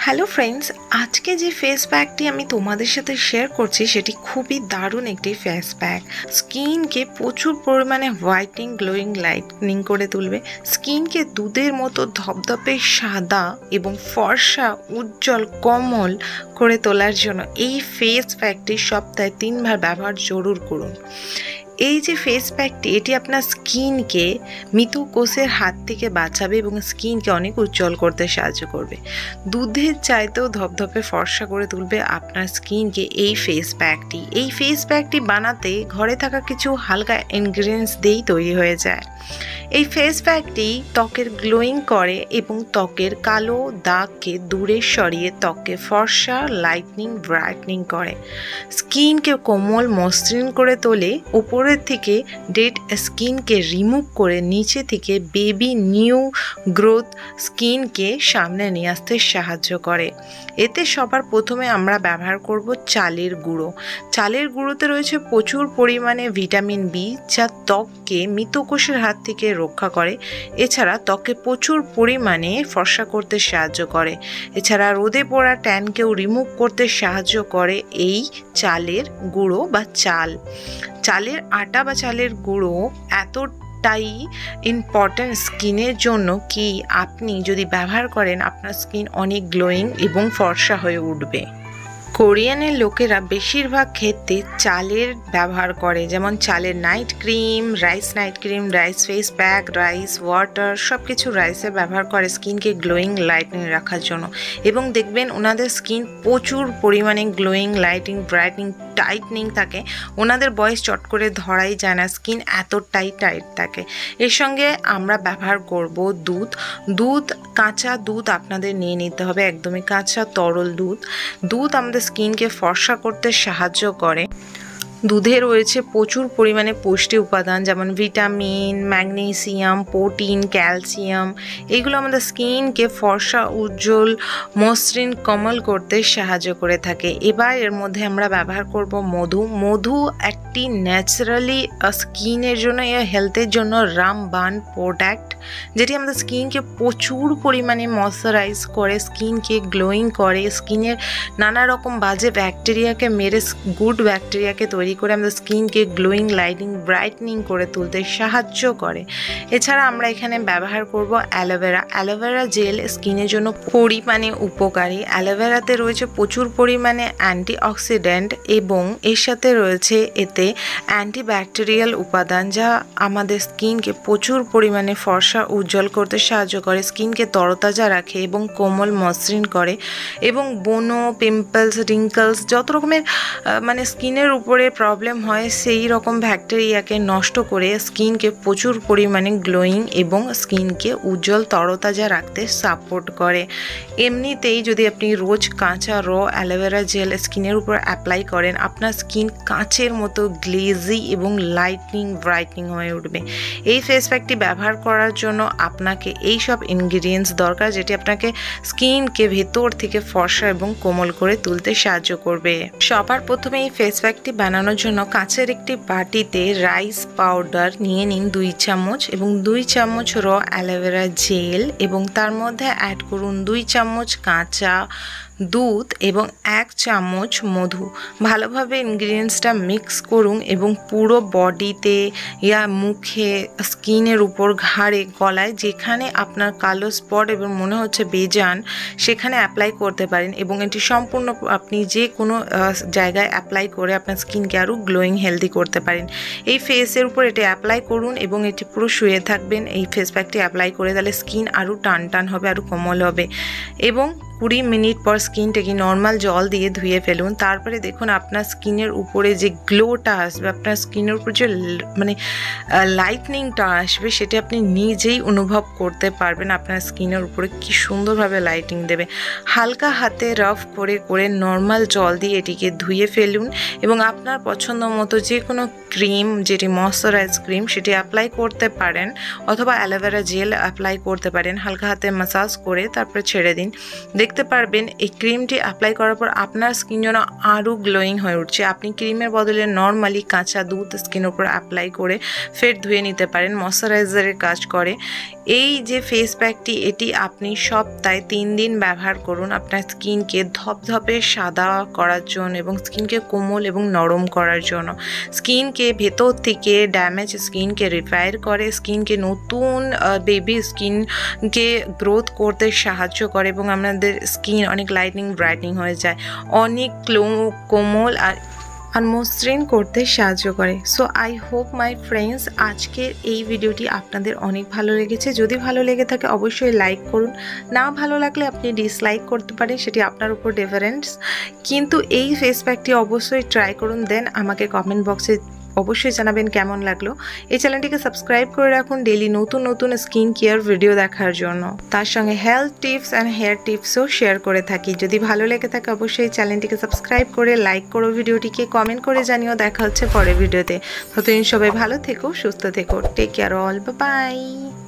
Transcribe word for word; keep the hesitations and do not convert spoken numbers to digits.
Hello friends, আজকে যে face প্যাকটি আমি তোমাদের সাথে শেয়ার করছি সেটি খুবই দারুণ একটি ফেস প্যাক। স্কিনকে প্রচুর পরিমাণে হোয়াইটনিং, গ্লোয়িং, লাইটনিং করে তুলবে। স্কিনকে দুধের মতো ধপধপে সাদা এবং ফর্সা, উজ্জ্বল, কোমল করে তোলার জন্য এই ফেস প্যাকটি সপ্তাহে তিনবার ব্যবহার জরুর করুন। এই যে ফেস প্যাকটি, এটি আপনার স্কিনকে মৃত কোষের হাত থেকে বাঁচাবে এবং স্কিনকে অনেক উজ্জ্বল করতে সাহায্য করবে। দুধের চাইতেও ধপধপে ফর্সা করে তুলবে আপনার স্কিনকে এই ফেস প্যাকটি। এই ফেস প্যাকটি বানাতে ঘরে থাকা কিছু হালকা ইনগ্রিডিয়েন্টস দিয়েই তৈরি হয়ে যায়। এই ফেস প্যাকটি ত্বকের গ্লোয়িং করে এবং ত্বকের কালো দাগকে দূরে সরিয়ে ত্বককে ফর্সা, লাইটনিং, ব্রাইটনিং করে। স্কিনকে কোমল, মসৃণ করে তোলে। উপরের থেকে ডেড স্কিনকে রিমুভ করে নিচে থেকে বেবি নিউ গ্রোথ স্কিনকে সামনে নিয়ে আসতে সাহায্য করে। এতে সবার প্রথমে আমরা ব্যবহার করব চালের গুঁড়ো। চালের গুঁড়োতে রয়েছে প্রচুর পরিমাণে ভিটামিন বি, যা ত্বককে মৃত কোষের হাত থেকে রক্ষা করে। এছাড়া ত্বকে প্রচুর পরিমাণে ফর্সা করতে সাহায্য করে। এছাড়া রোদে পড়া ট্যানকেও রিমুভ করতে সাহায্য করে এই চালের গুঁড়ো বা চাল। চালের আটা বা চালের গুঁড়ো এতটাই ইম্পর্ট্যান্ট স্কিনের জন্য কি আপনি যদি ব্যবহার করেন আপনার স্কিন অনেক গ্লোয়িং এবং ফর্সা হয়ে উঠবে। কোরিয়ানের লোকেরা বেশিরভাগ ক্ষেত্রে চালের ব্যবহার করে, যেমন চালের night cream, rice night cream, rice face pack, rice water, সব কিছু রাইসের ব্যবহার করে স্কিনকে গ্লোয়িং, লাইটনিং রাখার জন্য। এবং দেখবেন ওনাদের স্কিন প্রচুর পরিমাণে গ্লোয়িং, লাইটিং, ব্রাইটনিং, টাইটনিং থাকে। ওনাদের বয়স চট করে ধরাই যায় না, স্কিন এতটাই টাইট থাকে। এর সঙ্গে আমরা ব্যবহার করব দুধ। দুধ, কাঁচা দুধ আপনাদের নিয়ে নিতে হবে, একদমই কাঁচা তরল দুধ। দুধ আমাদের স্কিনকে ফর্সা করতে সাহায্য করে। দুধে রয়েছে প্রচুর পরিমাণে পুষ্টি উপাদান, যেমন ভিটামিন, ম্যাগনেসিয়াম, প্রোটিন, ক্যালসিয়াম। এগুলো আমাদের স্কিনকে ফর্সা, উজ্জ্বল, মসৃণ, কোমল করতে সাহায্য করে থাকে। এবার এর মধ্যে আমরা ব্যবহার করব মধু। মধু একটি ন্যাচারালি স্কিনের জন্য, হেলথের জন্য রামবান প্রোডাক্ট, যেটি আমাদের স্কিনকে প্রচুর পরিমাণে ময়শ্চারাইজ করে, স্কিনকে গ্লোয়িং করে, স্কিনের নানা রকম বাজে ব্যাকটেরিয়াকে মেরে গুড ব্যাকটেরিয়াকে তৈরি করে আমাদের স্কিনকে গ্লোয়িং, লাইটিং, ব্রাইটনিং করে তুলতে সাহায্য করে। এছাড়া আমরা এখানে ব্যবহার করব অ্যালোভেরা। অ্যালোভেরা জেল স্কিনের জন্য পরিমাণে উপকারী। অ্যালোভেরাতে রয়েছে প্রচুর পরিমাণে অ্যান্টিঅক্সিডেন্ট এবং এর সাথে রয়েছে এতে অ্যান্টিব্যাকটেরিয়াল উপাদান, যা আমাদের স্কিনকে প্রচুর পরিমাণে ফর্সা, উজ্জ্বল করতে সাহায্য করে, স্কিনকে তরতাজা রাখে এবং কোমল, মসৃণ করে। এবং ব্রণ, পিম্পলস, রিঙ্কলস, যত রকমের মানে স্কিনের উপরে প্রবলেম হয় সেই রকম ব্যাকটেরিয়াকে নষ্ট করে স্কিনকে প্রচুর পরিমাণে গ্লোয়িং এবং স্কিনকে উজ্জ্বল, তরতাজা রাখতে সাপোর্ট করে। এমনিতেই যদি আপনি রোজ কাঁচা র অ্যালোভেরা জেল স্কিনের উপর অ্যাপ্লাই করেন, আপনার স্কিন কাঁচের মতো গ্লেজি এবং লাইটনিং, ব্রাইটনিং হয়ে উঠবে। এই ফেস প্যাকটি ব্যবহার করার জন্য আপনাকে এই সব ইনগ্রিডিয়েন্টস দরকার, যেটি আপনাকে স্কিনকে ভেতর থেকে ফর্সা এবং কোমল করে তুলতে সাহায্য করবে। সবার প্রথমে এই ফেস প্যাকটি বানানোর জন্য কাঁচের একটি বাটিতে রাইস পাউডার নিয়ে নিন দুই চামচ এবং দুই চামচ র অ্যালোভেরা জেল এবং তার মধ্যে অ্যাড করুন দুই চামচ কাঁচা দুধ এবং এক চামচ মধু। ভালোভাবে ইনগ্রিডিয়েন্টসটা মিক্স করুন এবং পুরো বডিতে, ইয়া মুখে, স্কিনের উপর, ঘাড়ে, গলায় যেখানে আপনার কালো স্পট এবং মনে হচ্ছে বেজান সেখানে অ্যাপ্লাই করতে পারেন। এবং এটি সম্পূর্ণ আপনি যে কোনো জায়গায় অ্যাপ্লাই করে আপনার স্কিনকে আরও গ্লোয়িং, হেলদি করতে পারেন। এই ফেসের উপর এটি অ্যাপ্লাই করুন এবং এটি পুরো শুয়ে থাকবেন এই ফেস প্যাকটি অ্যাপ্লাই করে, তাহলে স্কিন আরও টান টান হবে, আরও কোমল হবে। এবং কুড়ি মিনিট পর স্কিনটাকে নর্মাল জল দিয়ে ধুয়ে ফেলুন। তারপরে দেখুন আপনার স্কিনের উপরে যে গ্লোটা আসবে, আপনার স্কিনের উপর যে মানে লাইটনিংটা আসবে, সেটা আপনি নিজেই অনুভব করতে পারবেন। আপনার স্কিনের উপরে কি সুন্দরভাবে লাইটিং দেবে। হালকা হাতে রাফ করে করে নর্মাল জল দিয়ে এটিকে ধুয়ে ফেলুন এবং আপনার পছন্দ মতো যে কোনো ক্রিম, যেটি ময়শ্চারাইজ ক্রিম, সেটি অ্যাপ্লাই করতে পারেন অথবা অ্যালোভেরা জেল অ্যাপ্লাই করতে পারেন। হালকা হাতে ম্যাসাজ করে তারপরে ছেড়ে দিন। দেখতে পারবেন এই ক্রিমটি অ্যাপ্লাই করার পর আপনার স্কিন যেন আরও গ্লোয়িং হয়ে উঠছে। আপনি ক্রিমের বদলে নর্মালি কাঁচা দুধ স্কিনের উপর অ্যাপ্লাই করে ফের ধুয়ে নিতে পারেন, ময়শ্চারাইজারের কাজ করে। এই যে ফেস প্যাকটি এটি আপনি সপ্তাহে তিন দিন ব্যবহার করুন আপনার স্কিনকে ধপধপে সাদা করার জন্য এবং স্কিনকে কোমল এবং নরম করার জন্য। স্কিনকে ভেতর থেকে ড্যামেজ স্কিনকে রিপেয়ার করে, স্কিনকে নতুন বেবি স্কিনকে গ্রোথ করতে সাহায্য করে এবং আমাদের স্কিন অনেক লাইটনিং ব্রাইটনিং হয়ে যায়, অনেক কোমল আর আর মসৃণ করতে সাহায্য করে। So I hope my friends আজকের এই ভিডিওটি আপনাদের অনেক ভালো লেগেছে। যদি ভালো লেগে থাকে অবশ্যই লাইক করুন, না ভালো লাগলে আপনি ডিসলাইক করতে পারেন, সেটি আপনার উপর ডিফারেন্স। কিন্তু এই ফেস প্যাকটি অবশ্যই ট্রাই করুন, দেন আমাকে কমেন্ট বক্সে অবশ্যই জানাবেন কেমন লাগলো। এই চ্যানেলটিকে সাবস্ক্রাইব করে রাখুন ডেইলি নতুন নতুন স্কিন কেয়ার ভিডিও দেখার জন্য। তার সঙ্গে হেলথ টিপস অ্যান্ড হেয়ার টিপসও শেয়ার করে থাকি। যদি ভালো লেগে থাকে অবশ্যই চ্যানেলটিকে সাবস্ক্রাইব করে লাইক করো, ভিডিওটিকে কমেন্ট করে জানিও। দেখা হচ্ছে পরের ভিডিওতে। ততদিন সবাই ভালো থেকো, সুস্থ থেকো। Take care all, bye by.